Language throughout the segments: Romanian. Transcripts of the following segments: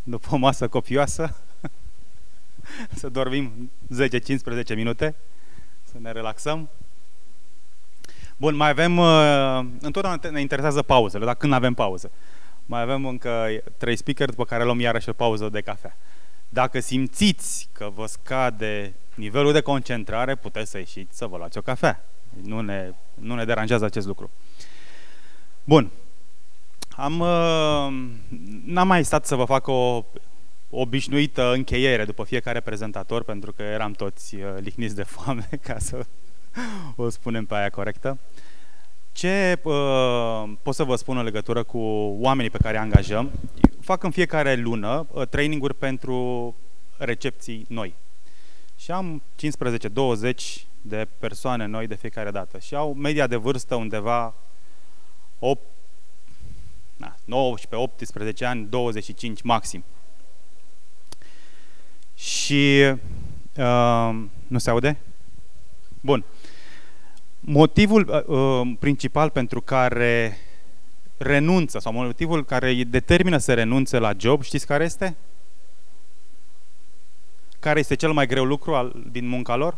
după o masă copioasă, să dormim 10-15 minute, să ne relaxăm. Bun, mai avem, întotdeauna ne interesează pauzele, dar când avem pauză? Mai avem încă 3 speaker, după care luăm iarăși o pauză de cafea. Dacă simțiți că vă scade nivelul de concentrare, puteți să ieșiți să vă luați o cafea. Nu ne deranjează acest lucru. Bun. N-am mai stat să vă fac o obișnuită încheiere după fiecare prezentator, pentru că eram toți lihniți de foame, ca să o spunem pe aia corectă. Ce pot să vă spun în legătură cu oamenii pe care îi angajăm? Fac în fiecare lună traininguri pentru recepții noi. Și am 15-20 de persoane noi de fiecare dată. Și au media de vârstă undeva 19-18 ani, 25 maxim. Și nu se aude? Bun. Motivul principal pentru care renunță, sau motivul care îi determină să renunțe la job, știți care este? Care este cel mai greu lucru din munca lor?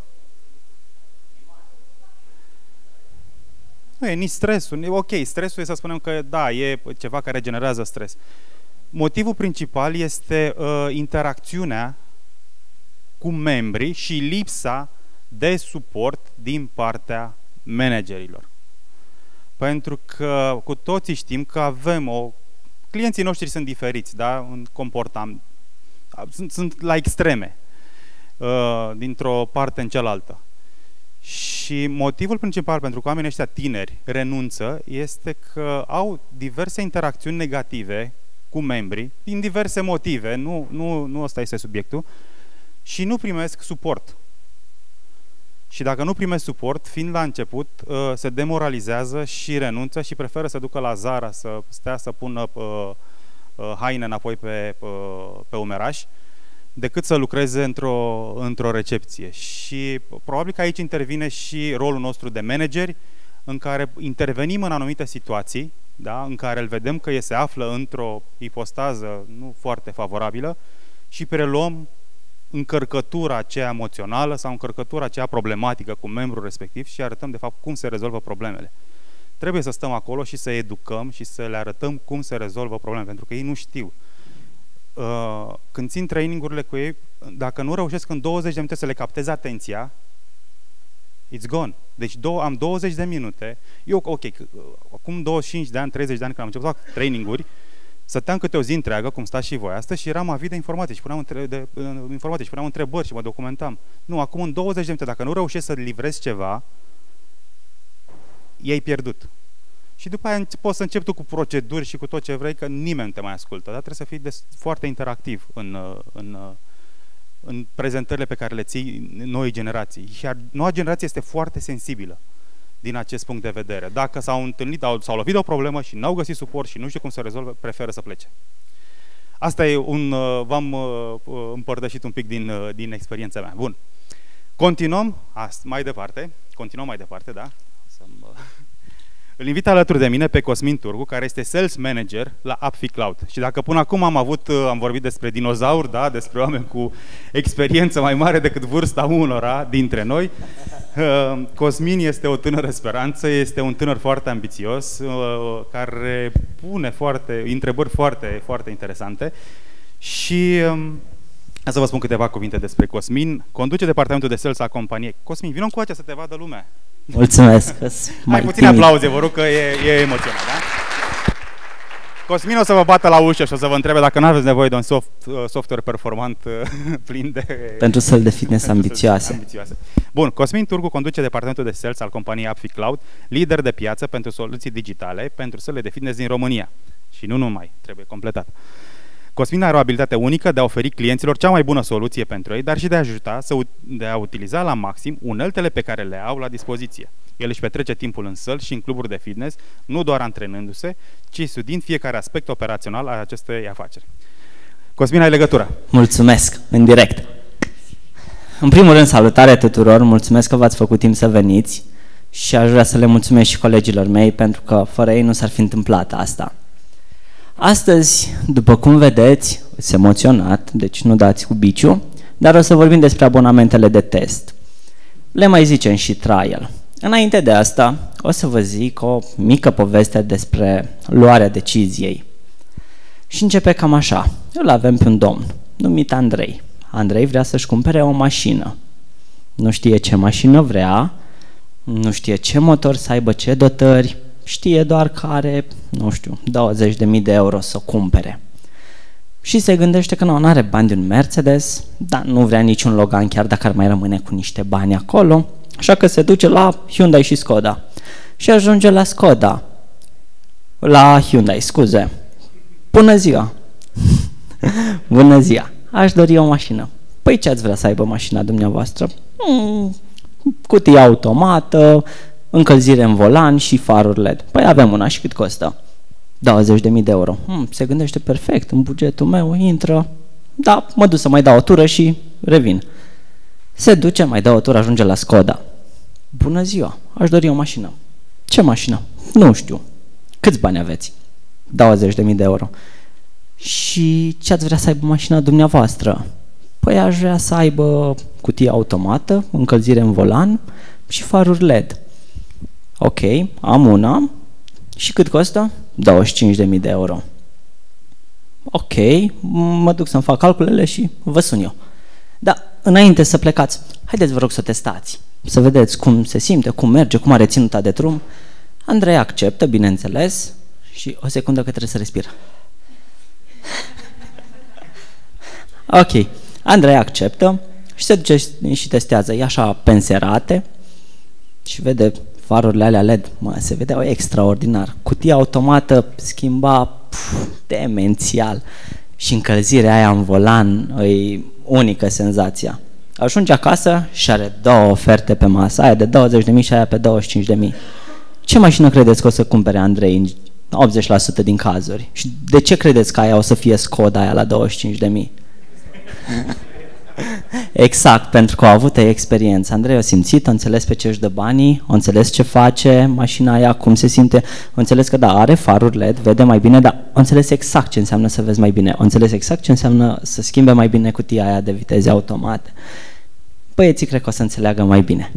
Nu e nici stresul. Ok, stresul e, să spunem că da, e ceva care generează stres. Motivul principal este interacțiunea cu membrii și lipsa de suport din partea managerilor. Pentru că cu toții știm că avem clienții noștri sunt diferiți, da? În comportament. Sunt la extreme, dintr-o parte în cealaltă. Și motivul principal pentru că oamenii ăștia tineri renunță este că au diverse interacțiuni negative cu membrii, din diverse motive, nu ăsta este subiectul, și nu primesc suport. Și dacă nu primesc suport, fiind la început, se demoralizează și renunță și preferă să ducă la Zara, să stea să pună haine înapoi pe umeraș, decât să lucreze într-o recepție. Și probabil că aici intervine și rolul nostru de manageri, în care intervenim în anumite situații, da, în care îl vedem că se află într-o ipostază nu foarte favorabilă și preluăm încărcătura aceea emoțională sau încărcătura aceea problematică cu membrul respectiv și arătăm de fapt cum se rezolvă problemele. Trebuie să stăm acolo și să educăm și să le arătăm cum se rezolvă problemele, pentru că ei nu știu. Când țin trainingurile cu ei, dacă nu reușesc în 20 de minute să le captez atenția, it's gone. Deci am 20 de minute. Eu, ok, acum 25 de ani, 30 de ani, când am început să fac traininguri, stăteam câte o zi întreagă, cum stați și voi astăzi, și eram avid de informații și puneam întrebări și mă documentam. Nu, acum în 20 de minute, dacă nu reușești să livrezi ceva, i-ai pierdut. Și după aia poți să începi tu cu proceduri și cu tot ce vrei, că nimeni nu te mai ascultă. Dar trebuie să fii foarte interactiv în prezentările pe care le ții noi generații. Și noua generație este foarte sensibilă din acest punct de vedere. Dacă s-au întâlnit, s-au lovit de o problemă și n-au găsit suport și nu știu cum să rezolve, preferă să plece. Asta e v-am împărtășit un pic din experiența mea. Bun. Continuăm mai departe, da? Îl invit alături de mine pe Cosmin Turcu, care este Sales Manager la Appfi Cloud. Și dacă până acum am vorbit despre dinozauri, da? Despre oameni cu experiență mai mare decât vârsta unora dintre noi, Cosmin este o tânără speranță, este un tânăr foarte ambițios, care pune întrebări foarte, foarte interesante. Și să vă spun câteva cuvinte despre Cosmin. Conduce departamentul de sales a companiei. Cosmin, vină încoace să te vadă lumea. Mulțumesc. Mai puține aplauze, vă rog, că e emoționat, da? Cosmin o să vă bată la ușă și o să vă întrebe dacă nu aveți nevoie de un software performant plin de... Pentru săli de fitness ambițioase. Bun, Cosmin Turcu conduce departamentul de sales al companiei Appfi Cloud, lider de piață pentru soluții digitale pentru sălile de fitness din România. Și nu numai, trebuie completat. Cosmin are o abilitate unică de a oferi clienților cea mai bună soluție pentru ei, dar și de a ajuta de a utiliza la maxim uneltele pe care le au la dispoziție. El își petrece timpul în săli și în cluburi de fitness, nu doar antrenându-se, ci studiind fiecare aspect operațional al acestei afaceri. Cosmin, ai legătura. Mulțumesc, în direct. În primul rând, salutare tuturor, mulțumesc că v-ați făcut timp să veniți și aș vrea să le mulțumesc și colegilor mei, pentru că fără ei nu s-ar fi întâmplat asta. Astăzi, după cum vedeți, sunt emoționat, deci nu dați cu biciu, dar o să vorbim despre abonamentele de test. Le mai zicem și trial. Înainte de asta, o să vă zic o mică poveste despre luarea deciziei. Și începe cam așa. Îl avem pe un domn, numit Andrei. Andrei vrea să-și cumpere o mașină. Nu știe ce mașină vrea, nu știe ce motor să aibă, ce dotări, știe doar că are, nu știu, 20.000 de euro să cumpere. Și se gândește că nu are bani de un Mercedes, dar nu vrea niciun Logan, chiar dacă ar mai rămâne cu niște bani acolo, așa că se duce la Hyundai și Skoda. Și ajunge la Skoda, la Hyundai, scuze. Bună ziua! Bună ziua! Aș dori o mașină. Păi ce ați vrea să aibă mașina dumneavoastră? Cutie automată, încălzire în volan și faruri LED. Păi avem una și cât costă? 20.000 de euro. Se gândește perfect, în bugetul meu intră, da, mă duc să mai dau o tură și revin. Se duce, mai dă o tură, ajunge la Skoda. Bună ziua, aș dori o mașină. Ce mașină? Nu știu. Câți bani aveți? 20.000 de euro. Și ce ați vrea să aibă mașina dumneavoastră? Păi aș vrea să aibă cutie automată, încălzire în volan și faruri LED. Ok, am una. Și cât costă? 25.000 de euro. Ok, mă duc să-mi fac calculele și vă sun eu. Dar înainte să plecați, haideți vă rog să testați, să vedeți cum se simte, cum merge, cum are ținuta de drum. Andrei acceptă, bineînțeles, și o secundă că trebuie să respir. Ok, Andrei acceptă și se duce și testează. E așa penserate și vede farurile alea LED, se vedeau extraordinar. Cutia automată schimba demențial și încălzirea aia în volan e unică senzația. Ajunge acasă și are două oferte pe masă, aia de 20.000 și aia pe 25.000. Ce mașină credeți că o să cumpere Andrei în 80% din cazuri? Și de ce credeți că aia o să fie Skoda aia la 25.000? Exact, pentru că au avut experiență. Andrei a simțit, a înțeles pe ce își dă banii, a înțeles ce face mașina aia, cum se simte, a înțeles că da, are faruri LED, vede mai bine, dar a înțeles exact ce înseamnă să vezi mai bine, a înțeles exact ce înseamnă să schimbe mai bine cutia aia de viteze automate. Băieții cred că o să înțeleagă mai bine.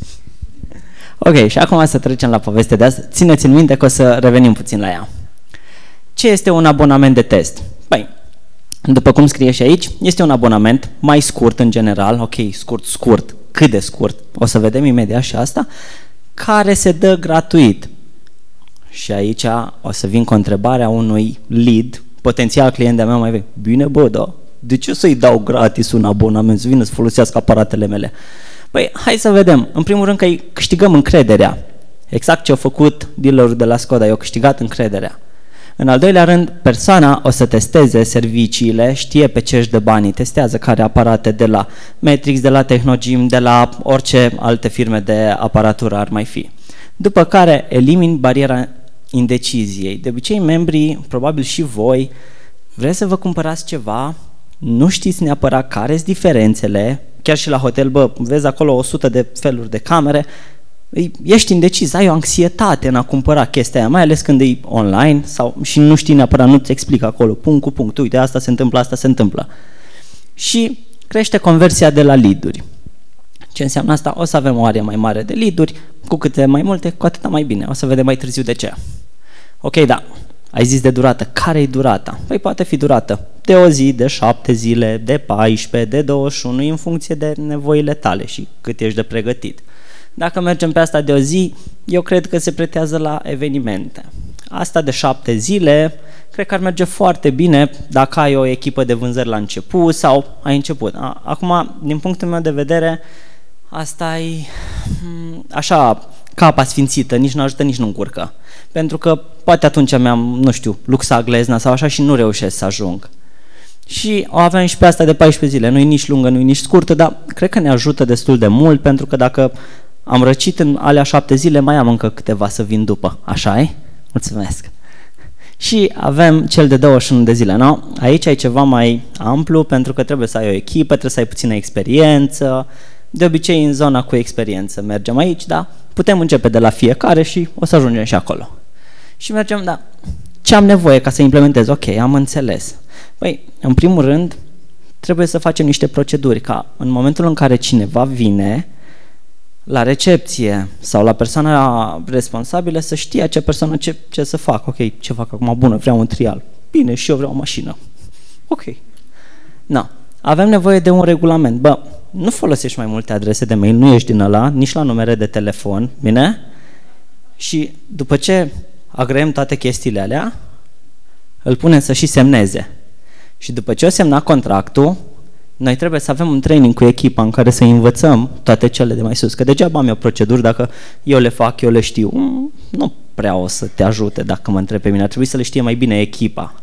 Ok, și acum să trecem la povestea de azi. Țineți în minte că o să revenim puțin la ea. Ce este un abonament de test? Păi, după cum scrie și aici, este un abonament mai scurt în general, ok, scurt, cât de scurt, o să vedem imediat și asta, care se dă gratuit. Și aici o să vin cu întrebarea unui lead, potențial client de-a meu mai vechi. Bine, bă, da, de ce să-i dau gratis un abonament, să vină să folosească aparatele mele? Păi, hai să vedem. În primul rând că îi câștigăm încrederea. Exact ce a făcut dealerul de la Skoda, i-a câștigat încrederea. În al doilea rând, persoana o să testeze serviciile, știe pe ce își dă banii, testează care aparate de la Matrix, de la Technogym, de la orice alte firme de aparatură ar mai fi. După care elimini bariera indeciziei. De obicei, membrii, probabil și voi, vreți să vă cumpărați ceva, nu știți neapărat care sunt diferențele, chiar și la hotel, bă, vezi acolo 100 de feluri de camere, ești indeciz, ai o anxietate în a cumpăra chestia aia, mai ales când e online sau, și nu știi neapărat, nu-ți explică acolo, punct cu punct, uite, asta se întâmplă, asta se întâmplă. Și crește conversia de la lead-uri. Ce înseamnă asta? O să avem o arie mai mare de lead-uri, cu câte mai multe, cu atâta mai bine. O să vedem mai târziu de ce. Ok, da, ai zis de durată. Care e durata? Păi poate fi durată de o zi, de 7 zile, de 14, de 21, în funcție de nevoile tale și cât ești de pregătit. Dacă mergem pe asta de o zi, eu cred că se pretează la evenimente. Asta de 7 zile, cred că ar merge foarte bine dacă ai o echipă de vânzări la început sau ai început. Acum, din punctul meu de vedere, asta e așa, capa sfințită, nici nu ajută, nici nu încurcă. Pentru că poate atunci mi-am, nu știu, luxa glezna sau așa și nu reușesc să ajung. Și o avem și pe asta de 14 zile, nu e nici lungă, nu e nici scurtă, dar cred că ne ajută destul de mult, pentru că dacă am răcit în alea 7 zile, mai am încă câteva să vin după. Așa-i? Mulțumesc! Și avem cel de 21 de zile, nu? Aici ai ceva mai amplu, pentru că trebuie să ai o echipă, trebuie să ai puțină experiență. De obicei, în zona cu experiență mergem aici, da? Putem începe de la fiecare și o să ajungem și acolo. Și mergem, da, ce am nevoie ca să implementez? Ok, am înțeles. Păi, în primul rând, trebuie să facem niște proceduri, ca în momentul în care cineva vine la recepție sau la persoana responsabilă să știe acea persoană ce să facă. Ok, ce fac acum? Bună, vreau un trial. Bine, și eu vreau o mașină. Ok. Na, avem nevoie de un regulament. Bă, nu folosești mai multe adrese de mail, nu ești din ăla, nici la numere de telefon, bine? Și după ce agreem toate chestiile alea, îl punem să și semneze. Și după ce o semna contractul, noi trebuie să avem un training cu echipa în care să învățăm toate cele de mai sus. Că degeaba am eu proceduri, dacă eu le fac, eu le știu. Nu prea o să te ajute dacă mă întrebi pe mine. Ar trebui să le știe mai bine echipa.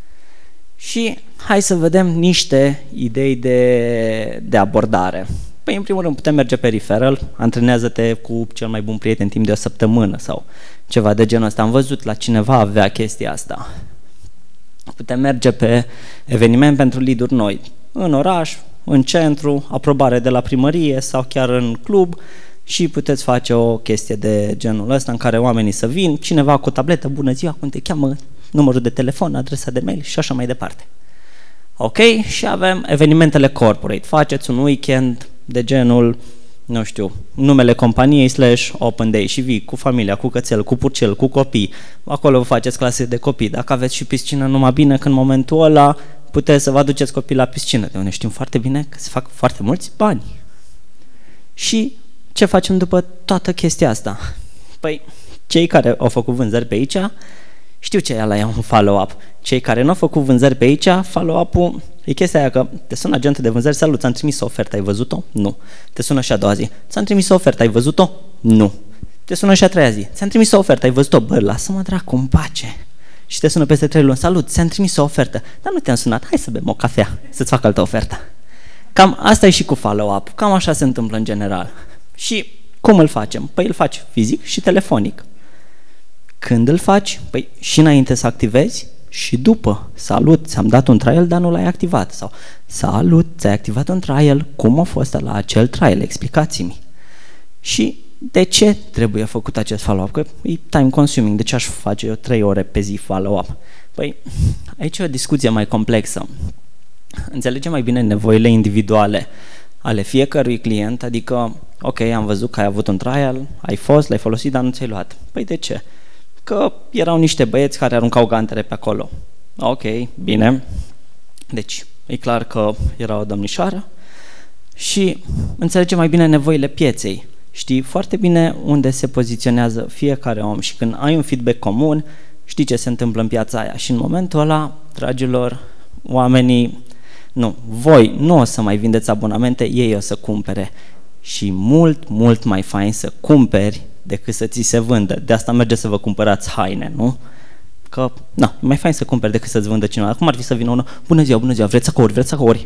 Și hai să vedem niște idei de abordare. Păi, în primul rând, putem merge pe referral, antrenează-te cu cel mai bun prieten timp de o săptămână sau ceva de genul ăsta. Am văzut la cineva avea chestia asta. Putem merge pe eveniment pentru lead-uri noi, în oraș, în centru, aprobare de la primărie sau chiar în club și puteți face o chestie de genul ăsta în care oamenii să vin, cineva cu o tabletă, bună ziua, cum te cheamă, numărul de telefon, adresa de mail și așa mai departe. Ok? Și avem evenimentele corporate. Faceți un weekend de genul, nu știu, numele companiei / open day și vii cu familia, cu cățel, cu purcel, cu copii. Acolo vă faceți clase de copii. Dacă aveți și piscină, numai bine că în momentul ăla puteți să vă aduceți copii la piscină, de unde știm foarte bine că se fac foarte mulți bani. Și ce facem după toată chestia asta? Păi, cei care au făcut vânzări pe aici, știu ce e ăla, e un follow-up. Cei care nu au făcut vânzări pe aici, follow-up-ul e chestia aia că te sună agentul de vânzări, salut, ți-am trimis o ofertă, ai văzut-o? Nu. Te sună și a doua zi, ți-am trimis o ofertă, ai văzut-o? Nu. Te sună și a treia zi, ți-am trimis o ofertă, ai văzut-o? Bă, lasă-mă dracu în pace. Și te sună peste 3 luni, salut, ți-am trimis o ofertă, dar nu te-am sunat, hai să bem o cafea, să-ți fac altă ofertă. Cam asta e și cu follow-up, cam așa se întâmplă în general. Și cum îl facem? Păi îl faci fizic și telefonic. Când îl faci? Păi și înainte să activezi și după. Salut, ți-am dat un trial, dar nu l-ai activat. Sau salut, ți-ai activat un trial, cum a fost la acel trial? Explicați-mi. Și de ce trebuie făcut acest follow-up? Că e time consuming. De ce aș face eu 3 ore pe zi follow-up? Păi aici e o discuție mai complexă. Înțelegem mai bine nevoile individuale ale fiecărui client, adică, ok, am văzut că ai avut un trial, ai fost, l-ai folosit, dar nu ți-ai luat. Păi de ce? Că erau niște băieți care aruncau gantere pe acolo. Ok, bine. Deci, e clar că era o domnișoară și înțelegem mai bine nevoile pieței. Știi foarte bine unde se poziționează fiecare om și când ai un feedback comun, știi ce se întâmplă în piața aia. Și în momentul ăla, dragilor, oamenii, voi nu o să mai vindeți abonamente, ei o să cumpere. Și mult, mult mai fain să cumperi decât să ți se vândă. De asta merge să vă cumpărați haine, nu? Că, e mai fain să cumperi decât să-ți vândă cineva. Cum ar fi să vină unul, bună ziua, vreți sacouri?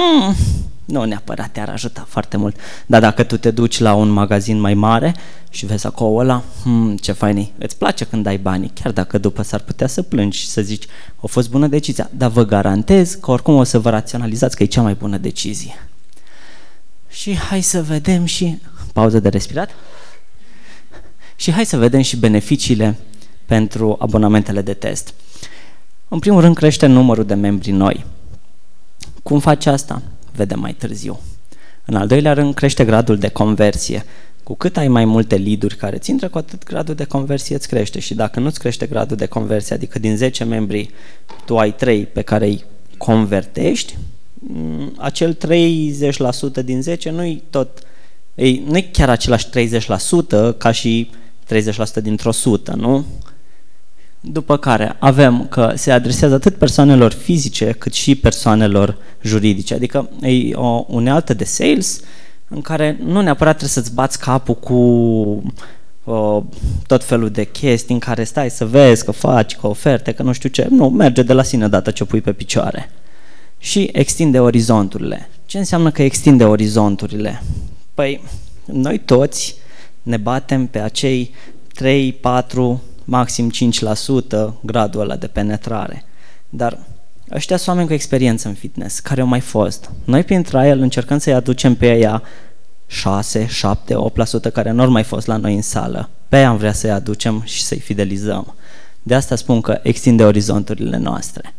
Nu neapărat te-ar ajuta foarte mult. Dar dacă tu te duci la un magazin mai mare și vezi sacoul ăla, ce fain e. Îți place când ai banii, chiar dacă după s-ar putea să plângi și să zici, a fost bună decizia, dar vă garantez că oricum o să vă raționalizați că e cea mai bună decizie. Și hai să vedem și... Pauză de respirat. Și hai să vedem și beneficiile pentru abonamentele de test. În primul rând crește numărul de membri noi. Cum faci asta? Vedem mai târziu. În al doilea rând crește gradul de conversie. Cu cât ai mai multe lead-uri care ți intră, cu atât gradul de conversie îți crește. Și dacă nu-ți crește gradul de conversie, adică din 10 membri tu ai 3 pe care îi convertești, acel 30% din 10 nu-i chiar același 30% ca și 30% dintr-o 100, nu? După care avem că se adresează atât persoanelor fizice cât și persoanelor juridice, adică e o unealtă de sales în care nu neapărat trebuie să-ți bați capul cu tot felul de chestii în care stai să vezi că faci, că oferte, că nu știu ce, nu, merge de la sine dată ce o pui pe picioare. Și extinde orizonturile. Ce înseamnă că extinde orizonturile? Păi, noi toți ne batem pe acei 3, 4, maxim 5% gradul ăla de penetrare. Dar ăștia sunt oameni cu experiență în fitness, care au mai fost. Noi prin trial încercăm să-i aducem pe ea 6, 7, 8% care nu au mai fost la noi în sală. Pe ea am vrea să-i aducem și să-i fidelizăm. De asta spun că extinde orizonturile noastre.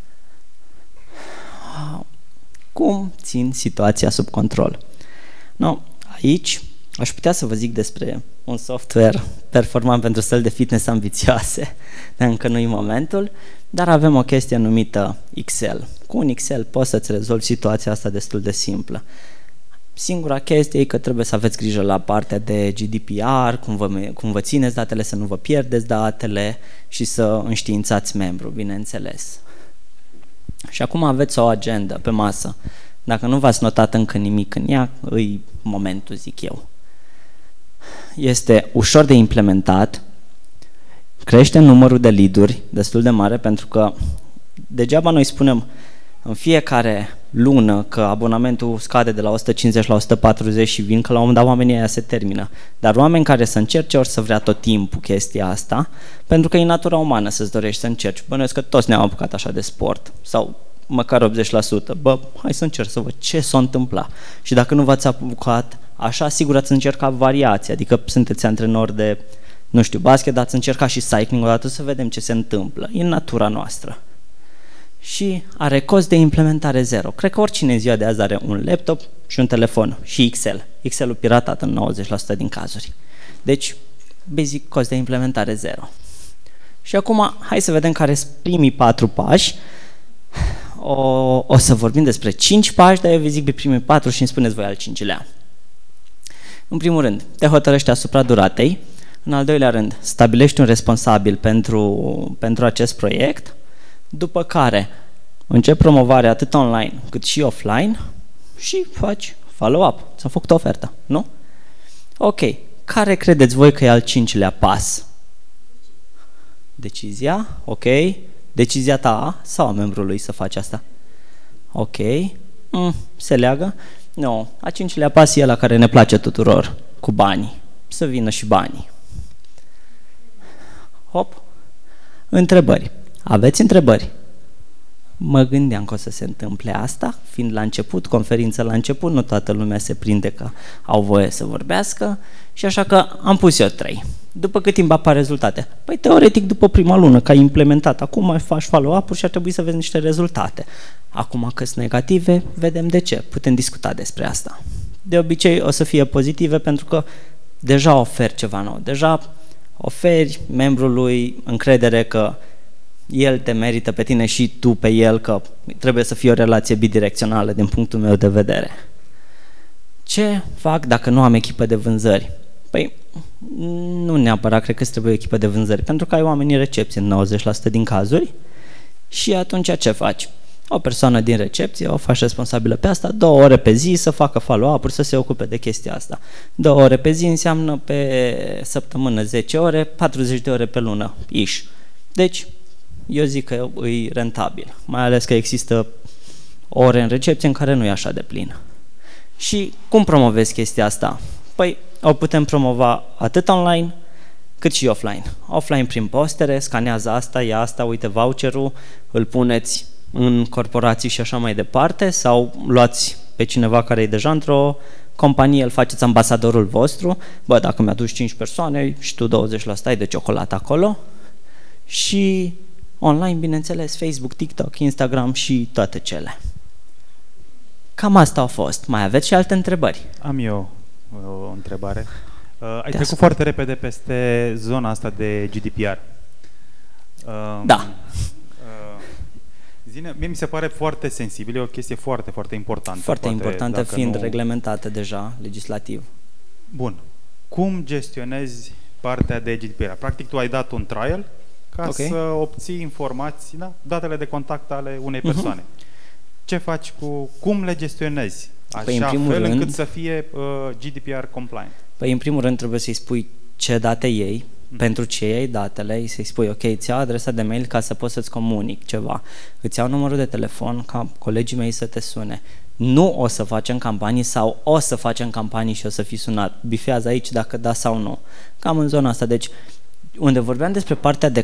Cum țin situația sub control? No, aici aș putea să vă zic despre un software performant pentru săli de fitness ambițioase, dar încă nu-i momentul, dar avem o chestie numită Excel. Cu un Excel poți să-ți rezolvi situația asta destul de simplă. Singura chestie e că trebuie să aveți grijă la partea de GDPR, cum vă țineți datele, să nu vă pierdeți datele și să înștiințați membru, bineînțeles. Și acum aveți o agendă pe masă. Dacă nu v-ați notat încă nimic în ea, îi momentul, zic eu. Este ușor de implementat, crește numărul de lead-uri destul de mare, pentru că degeaba noi spunem în fiecare lună că abonamentul scade de la 150 la 140 și vin că la un moment dat oamenii aia se termină. Dar oameni care să încerce ori să vrea tot timpul chestia asta, pentru că e natura umană să-ți dorești să încerci. Bănuiesc că toți ne-am apucat așa de sport sau măcar 80%. Bă, hai să încerc să văd ce s-a întâmplat. Și dacă nu v-ați apucat așa, sigur ați încercat variații, adică sunteți antrenori de, nu știu, basket, dar ați încercat și cycling odată să vedem ce se întâmplă. E în natura noastră. Și are cost de implementare zero. Cred că oricine în ziua de azi are un laptop și un telefon și Excel. Excel-ul piratat în 90% din cazuri. Deci, basic, cost de implementare zero. Și acum, hai să vedem care sunt primii 4 pași. O să vorbim despre 5 pași, dar eu vă zic pe primii 4 și îmi spuneți voi al 5-lea. În primul rând, te hotărăști asupra duratei. În al doilea rând, stabilești un responsabil pentru acest proiect. După care începi promovarea atât online cât și offline și faci follow-up. Ți-am făcut o ofertă, nu? Ok. Care credeți voi că e al 5-lea pas? Decizia, ok. Decizia ta sau a membrului să faci asta? Ok. Se leagă? Nu. A 5-lea pas e la care ne place tuturor, cu banii. Să vină și banii. Hop. Întrebări. Aveți întrebări? Mă gândeam că o să se întâmple asta, fiind la început, conferința la început, nu toată lumea se prinde că au voie să vorbească și așa că am pus eu 3. După cât timp apar rezultate? Păi teoretic după prima lună, că ai implementat, acum mai faci follow-up-uri și ar trebui să vezi niște rezultate. Acum că sunt negative, vedem de ce, putem discuta despre asta. De obicei o să fie pozitive pentru că deja oferi ceva nou, deja oferi membrului încredere că el te merită pe tine și tu pe el, că trebuie să fie o relație bidirecțională din punctul meu de vedere. Ce fac dacă nu am echipă de vânzări? Păi, nu neapărat cred că îți trebuie o echipă de vânzări, pentru că ai oamenii în recepție în 90% din cazuri și atunci ce faci? O persoană din recepție o faci responsabilă pe asta, 2 ore pe zi să facă follow-up-uri, să se ocupe de chestia asta. 2 ore pe zi înseamnă pe săptămână 10 ore, 40 de ore pe lună, ish. Deci, eu zic că e rentabil, mai ales că există ore în recepție în care nu e așa de plin. Și cum promovezi chestia asta? Păi o putem promova atât online cât și offline. Offline prin postere, scanează asta, ia asta, uite voucherul, îl puneți în corporații și așa mai departe, sau luați pe cineva care e deja într-o companie, îl faceți ambasadorul vostru, bă, dacă mi-aduci 5 persoane și tu 20% ai de ciocolată acolo. Și online, bineînțeles, Facebook, TikTok, Instagram și toate cele. Cam asta a fost. Mai aveți și alte întrebări? Am eu o întrebare. Ai trecut foarte repede peste zona asta de GDPR. Da. Zine, mie mi se pare foarte sensibil, e o chestie foarte, foarte importantă. Foarte poate, importantă, fiind reglementată deja legislativ. Bun. Cum gestionezi partea de GDPR? Practic, tu ai dat un trial ca să obții informații, da? Datele de contact ale unei persoane. Ce faci cum le gestionezi? Așa fel încât să fie GDPR compliant. Păi, în primul rând, trebuie să-i spui ce date iei, pentru ce iei datele, să-i spui, ok, îți iau adresa de mail ca să poți să-ți comunic ceva, îți iau numărul de telefon ca colegii mei să te sune. Nu o să facem campanii sau o să facem campanii și o să fii sunat. Bifează aici dacă da sau nu. Cam în zona asta. Deci, unde vorbeam despre partea de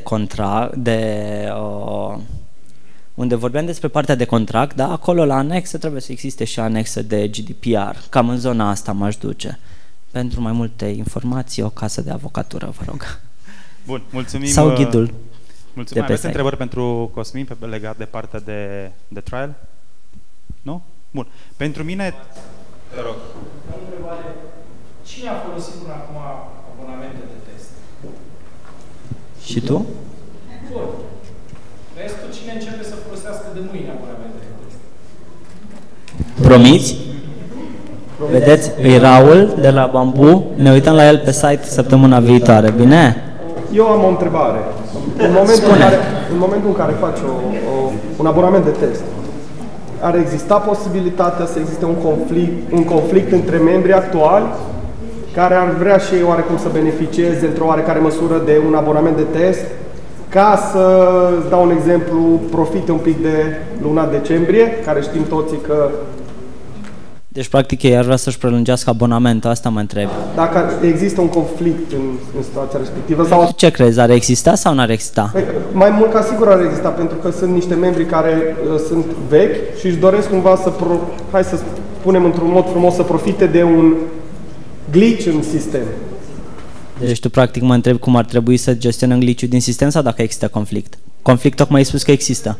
contract, da, acolo la anexă trebuie să existe și anexă de GDPR. Cam în zona asta m-aș duce. Pentru mai multe informații, o casă de avocatură, vă rog. Bun, mulțumim. Sau ghidul. Mulțumesc. Aveți întrebări pentru Cosmin legat de partea de trial? Nu? Bun. Pentru mine... Te rog. O întrebare. Cine a folosit până acum abonamente de test? Și tu? Bun. Restul cine începe să folosească de mâine abonamente de test? Promiți? Vedeți, e Raul de la Bambu. Ne uităm la el pe site săptămâna viitoare, bine? Eu am o întrebare. În momentul în care faci un abonament de test, ar exista posibilitatea să existe un conflict între membrii actuali care ar vrea și ei oarecum să beneficieze într-o oarecare măsură de un abonament de test, ca să, îți dau un exemplu, profite un pic de luna decembrie, care știm toții că... Deci, practic, ei ar vrea să-și prelungească abonamentul, asta mă întreb. Dacă există un conflict în situația respectivă sau... Ce crezi, ar exista sau n-ar exista? Mai mult ca sigur ar exista, pentru că sunt niște membri care sunt vechi și își doresc cumva hai să spunem într-un mod frumos, să profite de un glitch în sistem. Deci tu practic mă întrebi cum ar trebui să gestionăm glitch-ul din sistem sau dacă există conflict? Conflict tocmai ai spus că există.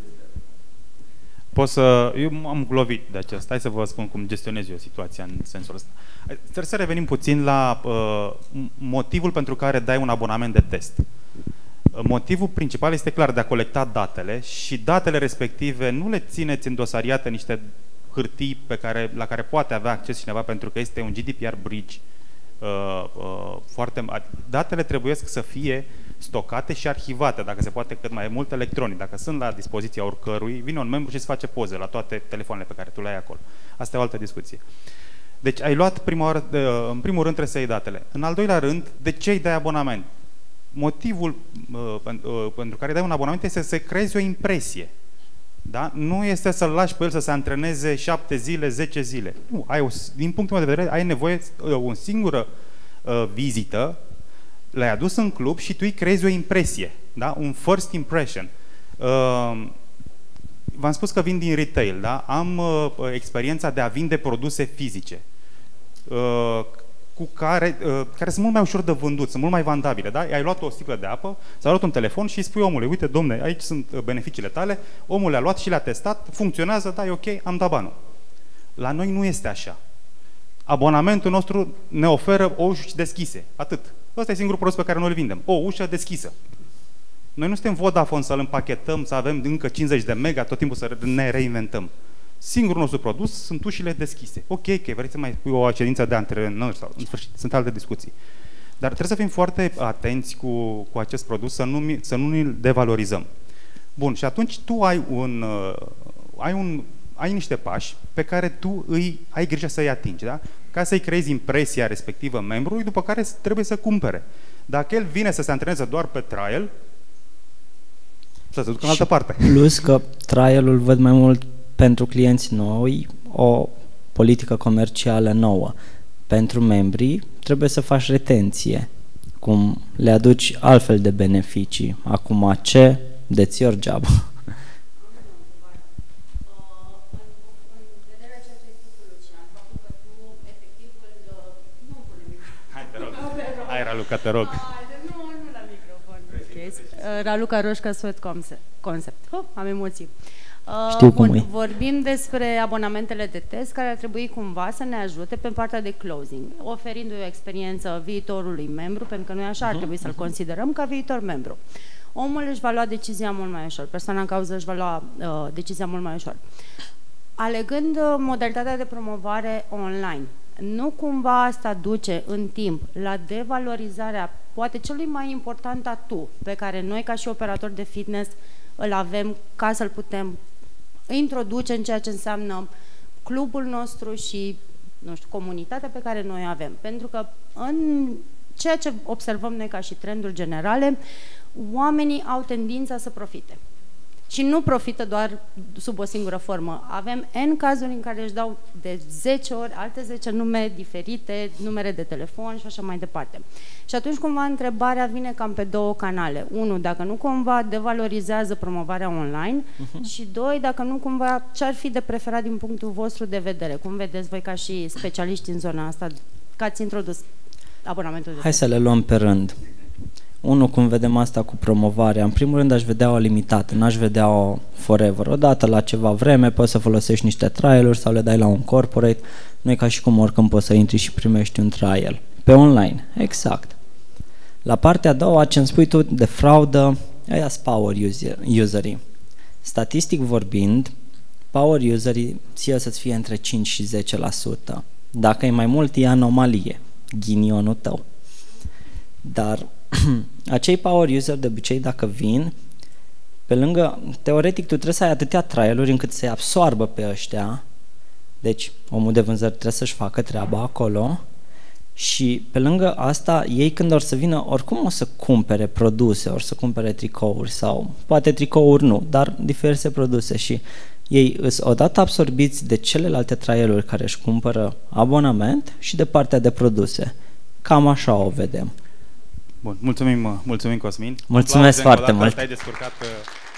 Eu am lovit de acesta. Hai să vă spun cum gestionez eu situația în sensul ăsta. Trebuie să revenim puțin la motivul pentru care dai un abonament de test. Motivul principal este clar de a colecta datele și datele respective nu le țineți îndosariate niște hârtii la care poate avea acces cineva pentru că este un GDPR bridge foarte mare. Datele trebuie să fie stocate și arhivate, dacă se poate cât mai mult electronic. Dacă sunt la dispoziția oricărui, vine un membru și îți face poze la toate telefoanele pe care tu le ai acolo. Asta e o altă discuție. Deci ai luat în primul rând trebuie să iei datele. În al doilea rând, de ce îi dai abonament? Motivul pentru care dai un abonament este să creezi o impresie. Da? Nu este să-l lași pe el să se antreneze 7 zile, 10 zile. Nu, din punctul meu de vedere, ai nevoie o singură vizită, l-ai adus în club și tu îi creezi o impresie. Da? Un first impression. V-am spus că vin din retail. Da? Am experiența de a vinde produse fizice care sunt mult mai ușor de vândut, sunt mult mai vandabile. Da? Ai luat o sticlă de apă, s-a luat un telefon și îi spui omului, uite, domne, aici sunt beneficiile tale, omul le-a luat și le-a testat, funcționează, da, e ok, am dat banul. La noi nu este așa. Abonamentul nostru ne oferă o ușă deschise, atât. Ăsta e singurul produs pe care noi îl vindem, o ușă deschisă. Noi nu suntem Vodafone să-l împachetăm, să avem încă 50 de mega, tot timpul să ne reinventăm. Singurul nostru produs sunt ușile deschise. Ok, că vrei să mai pui o ședință de antrenori sau în sfârșit, sunt alte discuții. Dar trebuie să fim foarte atenți cu acest produs, să nu îl devalorizăm. Bun, și atunci tu ai niște pași pe care tu ai grijă să-i atingi, da? Ca să-i creezi impresia respectivă membrului, după care trebuie să cumpere. Dacă el vine să se antreneze doar pe trial, să se ducă în altă parte. Plus că trial-ul văd mai mult pentru clienți noi, o politică comercială nouă. Pentru membrii trebuie să faci retenție, cum le aduci altfel de beneficii. Acum ce? That's your job. Hai, te rog. Hai, Raluca, te rog. Nu la microfon. Raluca Roșca, Sweat Concept. Am emoții. Știu cum e. Vorbim despre abonamentele de test care ar trebui cumva să ne ajute pe partea de closing, oferindu-i o experiență viitorului membru, pentru că noi așa ar trebui să-l considerăm ca viitor membru. Omul își va lua decizia mult mai ușor, persoana în cauză își va lua decizia mult mai ușor. Alegând modalitatea de promovare online, nu cumva asta duce în timp la devalorizarea poate celui mai important atu pe care noi ca și operatori de fitness îl avem ca să-l putem introduce în ceea ce înseamnă clubul nostru și, nu știu, comunitatea pe care noi avem. Pentru că în ceea ce observăm noi ca și trenduri generale, oamenii au tendința să profite. Și nu profită doar sub o singură formă. Avem N cazuri în care își dau de 10 ori alte 10 nume diferite, numere de telefon și așa mai departe. Și atunci cumva întrebarea vine cam pe două canale. Unu, dacă nu cumva devalorizează promovarea online și doi, dacă nu cumva ce-ar fi de preferat din punctul vostru de vedere. Cum vedeți voi ca și specialiști în zona asta, că ați introdus abonamentul de Hai să le luăm pe rând. Unul, cum vedem asta cu promovarea, în primul rând aș vedea-o limitată, n-aș vedea-o forever. Odată la ceva vreme poți să folosești niște trial-uri sau le dai la un corporate, nu e ca și cum oricând poți să intri și primești un trial. Pe online, exact. La partea a doua, ce îmi spui tu de fraudă, ăia sunt power userii. Statistic vorbind, power userii ție să-ți fie între 5 și 10%. Dacă e mai mult, e anomalie, ghinionul tău. Dar acei power user de obicei dacă vin, pe lângă, teoretic tu trebuie să ai atâtea trial-uri încât să-i absoarbă pe ăștia, deci omul de vânzări trebuie să-și facă treaba acolo și pe lângă asta ei când or să vină oricum o să cumpere produse, or să cumpere tricouri sau poate tricouri nu, dar diverse produse și ei sunt odată absorbiți de celelalte trial-uri care își cumpără abonament și de partea de produse. Cam așa o vedem. Bun, mulțumim Cosmin. Mulțumesc foarte mult. Te-ai descurcat